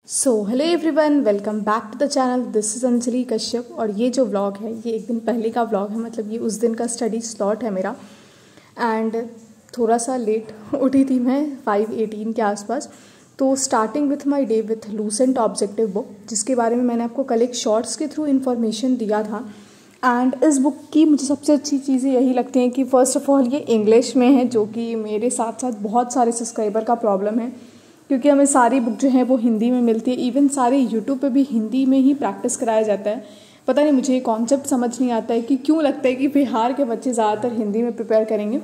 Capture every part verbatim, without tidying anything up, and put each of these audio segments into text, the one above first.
So hello everyone, welcome back to the channel. This is Anjali Kashyap. और ये जो vlog है ये एक दिन पहले का व्लॉग है, मतलब ये उस दिन का स्टडी स्लॉट है मेरा। एंड थोड़ा सा लेट उठी थी मैं, फाइव एटीन के आसपास। तो starting with my day with Lucent objective book, जिसके बारे में मैंने आपको कल एक शॉर्ट्स के थ्रू इन्फॉर्मेशन दिया था। एंड इस बुक की मुझे सबसे अच्छी चीज़ें यही लगती हैं कि फ़र्स्ट ऑफ ऑल ये इंग्लिश में है, जो कि मेरे साथ साथ बहुत सारे सब्सक्राइबर का प्रॉब्लम है, क्योंकि हमें सारी बुक जो है वो हिंदी में मिलती है। इवन सारे यूट्यूब पे भी हिंदी में ही प्रैक्टिस कराया जाता है। पता नहीं, मुझे ये कॉन्सेप्ट समझ नहीं आता है कि क्यों लगता है कि बिहार के बच्चे ज़्यादातर हिंदी में प्रिपेयर करेंगे।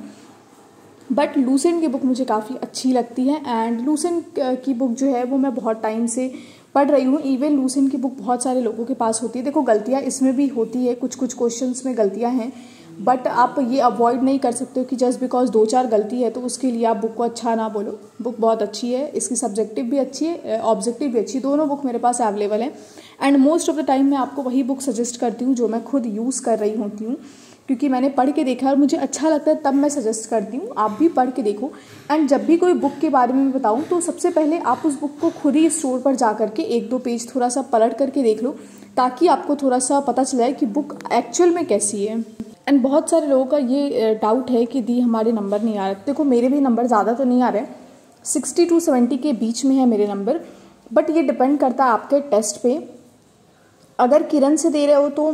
बट लूसेंट की बुक मुझे काफ़ी अच्छी लगती है। एंड लूसेंट की बुक जो है वो मैं बहुत टाइम से पढ़ रही हूँ। इवन लूसेंट की बुक बहुत सारे लोगों के पास होती है। देखो, गलतियाँ इसमें भी होती है, कुछ कुछ क्वेश्चंस में गलतियाँ हैं, बट आप ये अवॉइड नहीं कर सकते हो कि जस्ट बिकॉज दो चार गलती है तो उसके लिए आप बुक को अच्छा ना बोलो। बुक बहुत अच्छी है, इसकी सब्जेक्टिव भी अच्छी है, ऑब्जेक्टिव भी अच्छी, दोनों बुक मेरे पास अवेलेबल है। And most of the time मैं आपको वही बुक सजेस्ट करती हूँ जो मैं खुद यूज़ कर रही होती हूँ, क्योंकि मैंने पढ़ के देखा है और मुझे अच्छा लगता है, तब मैं सजेस्ट करती हूँ। आप भी पढ़ के देखो। एंड जब भी कोई बुक के बारे में बताऊँ तो सबसे पहले आप उस बुक को खुद ही स्टोर पर जा करके एक दो पेज थोड़ा सा पलट करके देख लो, ताकि आपको थोड़ा सा पता चल जाए कि बुक एक्चुअल में कैसी है। एंड बहुत सारे लोगों का ये डाउट है कि दी हमारे नंबर नहीं आ रहे। देखो, मेरे भी नंबर ज़्यादा तो नहीं आ रहे, सिक्सटी टू सेवेंटी के बीच में है मेरे नंबर, बट ये डिपेंड करता है आपके टेस्ट पे। अगर किरण से दे रहे हो तो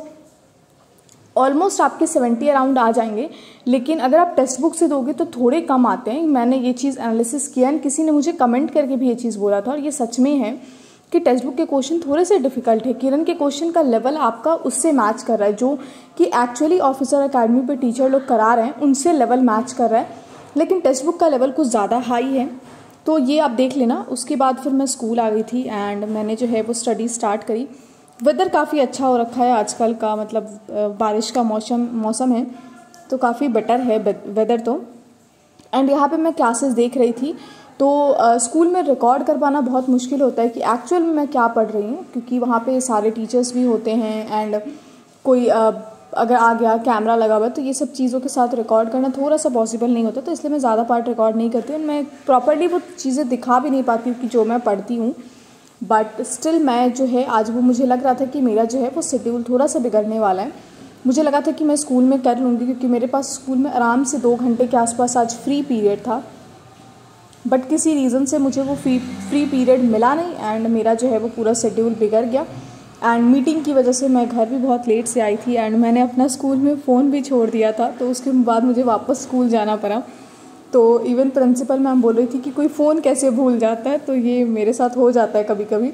ऑलमोस्ट आपके सेवेंटी अराउंड आ जाएंगे, लेकिन अगर आप टेक्स्ट बुक से दोगे तो थोड़े कम आते हैं। मैंने ये चीज़ एनालिसिस किया है, किसी ने मुझे कमेंट करके भी ये चीज़ बोला था, और ये सच में है कि टेक्स्ट बुक के क्वेश्चन थोड़े से डिफिकल्ट है। किरण के क्वेश्चन का लेवल आपका उससे मैच कर रहा है, जो कि एक्चुअली ऑफिसर एकेडमी पे टीचर लोग करा रहे हैं उनसे लेवल मैच कर रहा है, लेकिन टेक्स्ट बुक का लेवल कुछ ज़्यादा हाई है। तो ये आप देख लेना। उसके बाद फिर मैं स्कूल आ गई थी एंड मैंने जो है वो स्टडी स्टार्ट करी। वेदर काफ़ी अच्छा हो रखा है आजकल का, मतलब बारिश का मौसम मौसम है तो काफ़ी बेटर है वेदर तो। एंड यहाँ पे मैं क्लासेस देख रही थी, तो uh, स्कूल में रिकॉर्ड कर पाना बहुत मुश्किल होता है कि एक्चुअल में मैं क्या पढ़ रही हूँ, क्योंकि वहाँ पे सारे टीचर्स भी होते हैं एंड कोई uh, अगर आ गया कैमरा लगा हुआ तो ये सब चीज़ों के साथ रिकॉर्ड करना थोड़ा सा पॉसिबल नहीं होता। तो इसलिए मैं ज़्यादा पार्ट रिकॉर्ड नहीं करती हूँ, मैं प्रॉपरली वो चीज़ें दिखा भी नहीं पाती हूँ कि जो मैं पढ़ती हूँ। बट स्टिल मैं जो है आज वो मुझे लग रहा था कि मेरा जो है वो शेड्यूल थोड़ा सा बिगड़ने वाला है। मुझे लगा था कि मैं स्कूल में कर लूँगी, क्योंकि मेरे पास स्कूल में आराम से दो घंटे के आसपास आज फ्री पीरियड था, बट किसी रीज़न से मुझे वो फ्री फ्री पीरियड मिला नहीं एंड मेरा जो है वो पूरा शेड्यूल बिगड़ गया। एंड मीटिंग की वजह से मैं घर भी बहुत लेट से आई थी एंड मैंने अपना स्कूल में फ़ोन भी छोड़ दिया था, तो उसके बाद मुझे वापस स्कूल जाना पड़ा। तो इवन प्रिंसिपल मैम बोल रही थी कि कोई फ़ोन कैसे भूल जाता है, तो ये मेरे साथ हो जाता है कभी कभी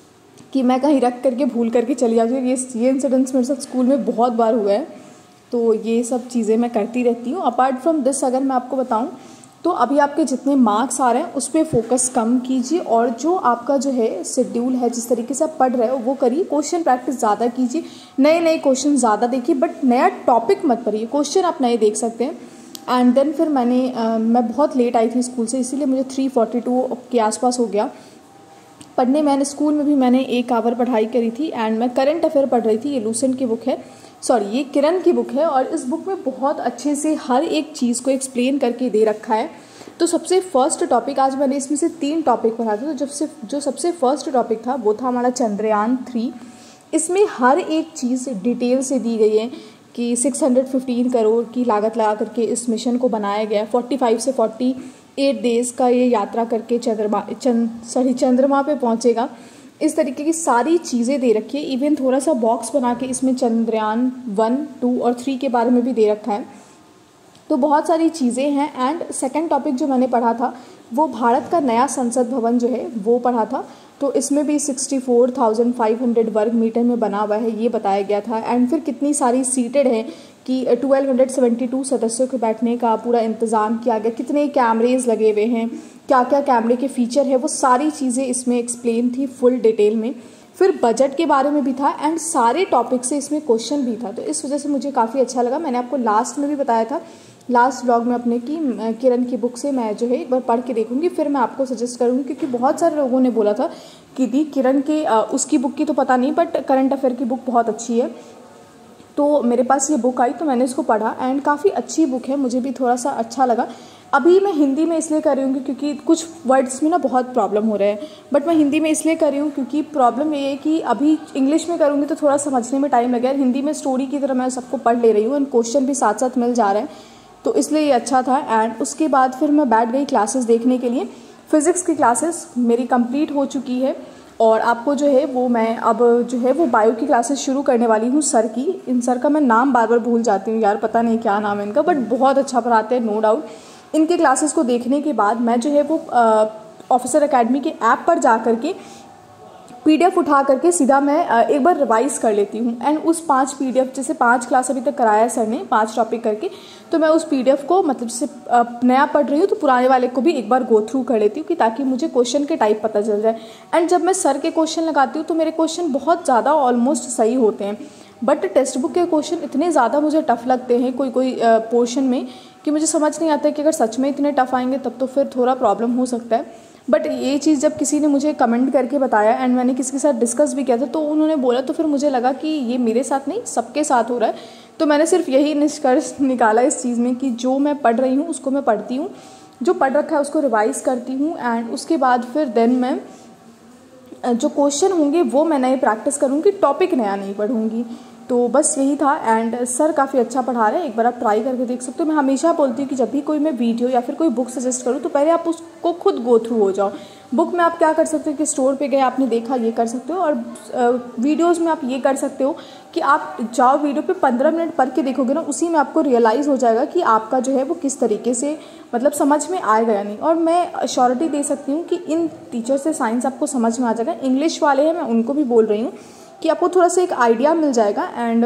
कि मैं कहीं रख करके भूल करके चली जाती हूँ। ये ये इंसिडेंट्स मेरे साथ स्कूल में बहुत बार हुआ है, तो ये सब चीज़ें मैं करती रहती हूँ। अपार्ट फ्रॉम दिस अगर मैं आपको बताऊँ तो अभी आपके जितने मार्क्स आ रहे हैं उस पर फोकस कम कीजिए, और जो आपका जो है शेड्यूल है, जिस तरीके से आप पढ़ रहे हो वो करिए। क्वेश्चन प्रैक्टिस ज़्यादा कीजिए, नए नए क्वेश्चन ज़्यादा देखिए, बट नया टॉपिक मत पढ़िए। क्वेश्चन आप नए देख सकते हैं। एंड देन फिर मैंने uh, मैं बहुत लेट आई थी स्कूल से, इसीलिए मुझे थ्री फोर्टी टू के आसपास हो गया पढ़ने। मैंने स्कूल में भी मैंने एक आवर पढ़ाई करी थी एंड मैं करंट अफेयर पढ़ रही थी। ये लूसेंट की बुक है, सॉरी ये किरण की बुक है, और इस बुक में बहुत अच्छे से हर एक चीज़ को एक्सप्लेन करके दे रखा है। तो सबसे फर्स्ट टॉपिक, आज मैंने इसमें से तीन टॉपिक पढ़ा था, तो जब से जो सबसे फर्स्ट टॉपिक था वो था हमारा चंद्रयान थ्री। इसमें हर एक चीज़ डिटेल से दी गई है कि सिक्स हंड्रेड फिफ्टीन करोड़ की लागत लगा करके इस मिशन को बनाया गया। फोर्टी फाइव से फोर्टी एट डेज का ये यात्रा करके चंद्रमा चंद सॉरी चंद्रमा पे पहुंचेगा। इस तरीके की सारी चीज़ें दे रखी है। इवन थोड़ा सा बॉक्स बना के इसमें चंद्रयान वन टू और थ्री के बारे में भी दे रखा है, तो बहुत सारी चीज़ें हैं। एंड सेकंड टॉपिक जो मैंने पढ़ा था वो भारत का नया संसद भवन जो है वो पढ़ा था, तो इसमें भी sixty four thousand five hundred वर्ग मीटर में बना हुआ है, ये बताया गया था। एंड फिर कितनी सारी सीटेड हैं कि ट्वेल्व हंड्रेड सेवेंटी टू सदस्यों के बैठने का पूरा इंतज़ाम किया गया, कितने कैमरेज लगे हुए हैं, क्या क्या कैमरे के फीचर है, वो सारी चीज़ें इसमें एक्सप्लेन थी फुल डिटेल में। फिर बजट के बारे में भी था एंड सारे टॉपिक से इसमें क्वेश्चन भी था, तो इस वजह से मुझे काफ़ी अच्छा लगा। मैंने आपको लास्ट में भी बताया था, लास्ट व्लॉग में अपने की किरण की बुक से मैं जो है एक बार पढ़ के देखूंगी, फिर मैं आपको सजेस्ट करूंगी, क्योंकि बहुत सारे लोगों ने बोला था कि दी किरण के आ, उसकी बुक की तो पता नहीं, बट करंट अफेयर की बुक बहुत अच्छी है। तो मेरे पास ये बुक आई तो मैंने इसको पढ़ा एंड काफ़ी अच्छी बुक है, मुझे भी थोड़ा सा अच्छा लगा। अभी मैं हिंदी में इसलिए कर रही हूँ क्योंकि कुछ वर्ड्स में ना बहुत प्रॉब्लम हो रहे हैं, बट मैं हिंदी में इसलिए कर रही हूँ क्योंकि प्रॉब्लम ये है कि अभी इंग्लिश में करूँगी तो थोड़ा समझने में टाइम लगेगा। हिंदी में स्टोरी की तरह मैं सबको पढ़ ले रही हूँ एंड क्वेश्चन भी साथ साथ मिल जा रहे हैं, तो इसलिए ये अच्छा था। एंड उसके बाद फिर मैं बैठ गई क्लासेस देखने के लिए। फ़िज़िक्स की क्लासेस मेरी कंप्लीट हो चुकी है और आपको जो है वो मैं अब जो है वो बायो की क्लासेस शुरू करने वाली हूँ सर की। इन सर का मैं नाम बार बार भूल जाती हूँ यार, पता नहीं क्या नाम है इनका, बट बहुत अच्छा पढ़ाते हैं नो डाउट। इनके क्लासेस को देखने के बाद मैं जो है वो ऑफिसर एकेडमी के ऐप पर जा कर के पीडीएफ उठा करके सीधा मैं एक बार रिवाइज कर लेती हूँ। एंड उस पांच पीडीएफ, जैसे पांच क्लास अभी तक कराया है सर ने पांच टॉपिक करके, तो मैं उस पीडीएफ को मतलब जैसे नया पढ़ रही हूँ तो पुराने वाले को भी एक बार गो थ्रू कर लेती हूँ कि ताकि मुझे क्वेश्चन के टाइप पता चल जाए। एंड जब मैं सर के क्वेश्चन लगाती हूँ तो मेरे क्वेश्चन बहुत ज़्यादा ऑलमोस्ट सही होते हैं, बट टेक्स्ट बुक के क्वेश्चन इतने ज़्यादा मुझे टफ लगते हैं कोई कोई पोर्शन में कि मुझे समझ नहीं आता है कि अगर सच में इतने टफ आएंगे तब तो फिर थोड़ा प्रॉब्लम हो सकता है। बट ये चीज़ जब किसी ने मुझे कमेंट करके बताया एंड मैंने किसी के साथ डिस्कस भी किया था तो उन्होंने बोला, तो फिर मुझे लगा कि ये मेरे साथ नहीं सबके साथ हो रहा है। तो मैंने सिर्फ यही निष्कर्ष निकाला इस चीज़ में कि जो मैं पढ़ रही हूँ उसको मैं पढ़ती हूँ, जो पढ़ रखा है उसको रिवाइज करती हूँ एंड उसके बाद फिर देन मैं जो क्वेश्चन होंगे वो मैं नए प्रैक्टिस करूँगी, टॉपिक नया नहीं पढ़ूँगी। तो बस यही था। एंड सर काफ़ी अच्छा पढ़ा रहे हैं, एक बार आप ट्राई करके देख सकते हो। मैं हमेशा बोलती हूँ कि जब भी कोई मैं वीडियो या फिर कोई बुक सजेस्ट करूँ तो पहले आप उसको खुद गो थ्रू हो जाओ। बुक में आप क्या कर सकते हो कि स्टोर पे गए आपने देखा, ये कर सकते हो, और वीडियोस में आप ये कर सकते हो कि आप जाओ वीडियो पे पंद्रह मिनट पढ़ के देखोगे ना, उसी में आपको रियलाइज़ हो जाएगा कि आपका जो है वो किस तरीके से मतलब समझ में आएगा या नहीं। और मैं श्योरिटी दे सकती हूँ कि इन टीचर से साइंस आपको समझ में आ जाएगा। इंग्लिश वाले हैं, मैं उनको भी बोल रही हूँ कि आपको थोड़ा सा एक आइडिया मिल जाएगा। एंड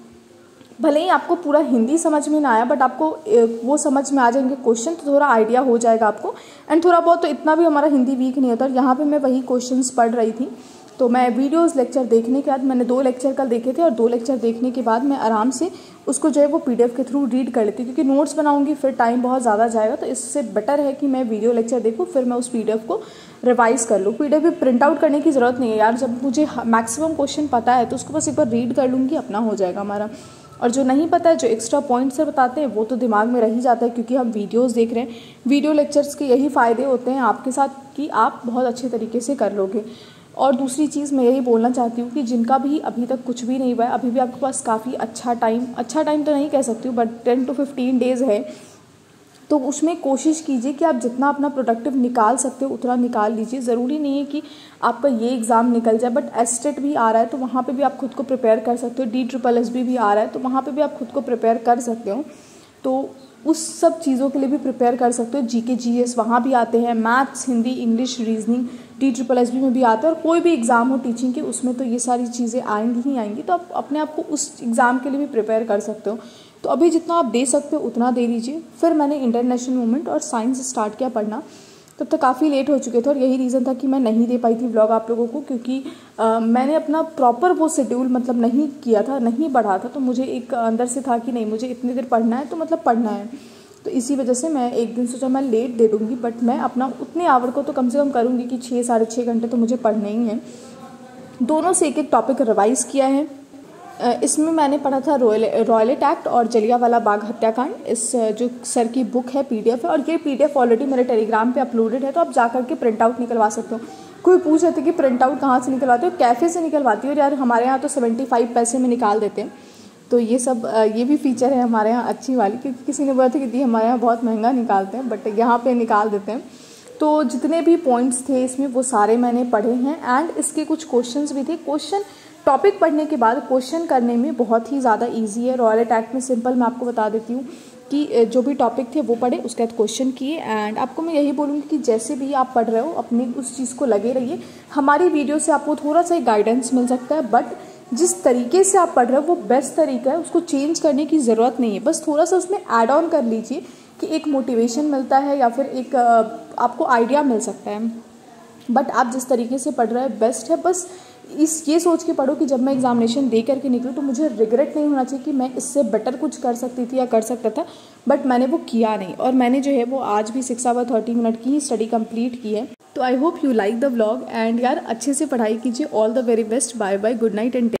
भले ही आपको पूरा हिंदी समझ में ना आया बट आपको वो समझ में आ जाएंगे क्वेश्चन, तो थोड़ा आइडिया हो जाएगा आपको। एंड थोड़ा बहुत तो इतना भी हमारा हिंदी वीक नहीं होता। और यहाँ पे मैं वही क्वेश्चंस पढ़ रही थी, तो मैं वीडियोस लेक्चर देखने के बाद, मैंने दो लेक्चर कल देखे थे और दो लेक्चर देखने के बाद मैं आराम से उसको जो है वो पीडीएफ के थ्रू रीड कर लेती हूँ, क्योंकि नोट्स बनाऊंगी फिर टाइम बहुत ज़्यादा जाएगा। तो इससे बेटर है कि मैं वीडियो लेक्चर देखूँ फिर मैं उस पीडीएफ को रिवाइज कर लूँ। पीडीएफ भी प्रिंट आउट करने की ज़रूरत नहीं है यार, जब मुझे मैक्सिमम क्वेश्चन पता है तो उसको बस एक बार रीड कर लूँगी, अपना हो जाएगा हमारा। और जो नहीं पता है, जो एक्स्ट्रा पॉइंट्स से बताते हैं वो तो दिमाग में रह ही जाता है, क्योंकि हम वीडियोस देख रहे हैं। वीडियो लेक्चर्स के यही फ़ायदे होते हैं आपके साथ कि आप बहुत अच्छे तरीके से कर लोगे। और दूसरी चीज़ मैं यही बोलना चाहती हूँ कि जिनका भी अभी तक कुछ भी नहीं हुआ है, अभी भी आपके पास काफ़ी अच्छा टाइम, अच्छा टाइम तो नहीं कह सकती हूँ but ten to fifteen days है, तो उसमें कोशिश कीजिए कि आप जितना अपना प्रोडक्टिव निकाल सकते हो उतना निकाल लीजिए। ज़रूरी नहीं है कि आपका ये एग्ज़ाम निकल जाए, बट एस्टेट भी आ रहा है तो वहाँ पे भी आप खुद को प्रिपेयर कर सकते हो। डी ट्रिपल एस बी भी आ रहा है तो वहाँ पे भी आप खुद को प्रिपेयर कर सकते हो। तो उस सब चीज़ों के लिए भी प्रिपेयर कर सकते हो। जी के जी एस वहाँ भी आते हैं, maths, Hindi, English, reasoning D triple S B में भी आते हैं। और कोई भी एग्ज़ाम हो टीचिंग के, उसमें तो ये सारी चीज़ें आएंगी ही आएंगी, तो आप अपने आप को उस एग्ज़ाम के लिए भी प्रिपेयर कर सकते हो। तो अभी जितना आप दे सकते हो उतना दे दीजिए। फिर मैंने इंटरनेशनल मूवमेंट और साइंस स्टार्ट किया पढ़ना, तब तक काफ़ी लेट हो चुके थे और यही रीज़न था कि मैं नहीं दे पाई थी व्लॉग आप लोगों को, क्योंकि आ, मैंने अपना प्रॉपर वो शेड्यूल मतलब नहीं किया था, नहीं पढ़ा था। तो मुझे एक अंदर से था कि नहीं, मुझे इतनी देर पढ़ना है तो मतलब पढ़ना है। तो इसी वजह से मैं एक दिन सोचा मैं लेट दे दूँगी, बट मैं अपना उतने आवर को तो कम से कम करूँगी कि छः साढ़े छः घंटे तो मुझे पढ़ने ही हैं। दोनों से एक एक टॉपिक रिवाइज़ किया है। इसमें मैंने पढ़ा था रॉयल रॉयलेट एक्ट और जलियांवाला बाग हत्याकांड। इस जो सर की बुक है पीडीएफ है, और ये पीडीएफ ऑलरेडी मेरे टेलीग्राम पे अपलोडेड है, तो आप जाकर के प्रिंट आउट निकलवा सकते हो। कोई पूछ रहे थे कि प्रिंट आउट कहाँ से निकलवाते हो? कैफ़े से निकलवाती हो? यार हमारे यहाँ तो सेवेंटी फाइव पैसे में निकाल देते हैं। तो ये सब ये भी फीचर है हमारे यहाँ अच्छी वाली, क्योंकि किसी ने बोला था कि दी हमारे यहाँ बहुत महंगा निकालते हैं, बट यहाँ पर निकाल देते हैं। तो जितने भी पॉइंट्स थे इसमें वो सारे मैंने पढ़े हैं। एंड इसके कुछ क्वेश्चंस भी थे। क्वेश्चन टॉपिक पढ़ने के बाद क्वेश्चन करने में बहुत ही ज़्यादा इजी है। रॉयलेट एक्ट में सिंपल मैं आपको बता देती हूँ कि जो भी टॉपिक थे वो पढ़े, उसके बाद क्वेश्चन किए। एंड आपको मैं यही बोलूँगी कि जैसे भी आप पढ़ रहे हो अपनी उस चीज़ को लगे रहिए। हमारी वीडियो से आपको थोड़ा सा गाइडेंस मिल सकता है, बट जिस तरीके से आप पढ़ रहे हो वो बेस्ट तरीका है, उसको चेंज करने की ज़रूरत नहीं है। बस थोड़ा सा उसमें ऐड ऑन कर लीजिए कि एक मोटिवेशन मिलता है या फिर एक आपको आइडिया मिल सकता है। बट आप जिस तरीके से पढ़ रहे हैं बेस्ट है। बस इस ये सोच के पढ़ो कि जब मैं एग्जामिनेशन दे करके निकलूँ तो मुझे रिग्रेट नहीं होना चाहिए कि मैं इससे बेटर कुछ कर सकती थी या कर सकता था, बट मैंने वो किया नहीं। और मैंने जो है वो आज भी सिक्स आवर थर्टी मिनट की ही स्टडी कंप्लीट की है। तो I hope you like the vlog and यार अच्छे से पढ़ाई कीजिए। All the very best. Bye bye, good night and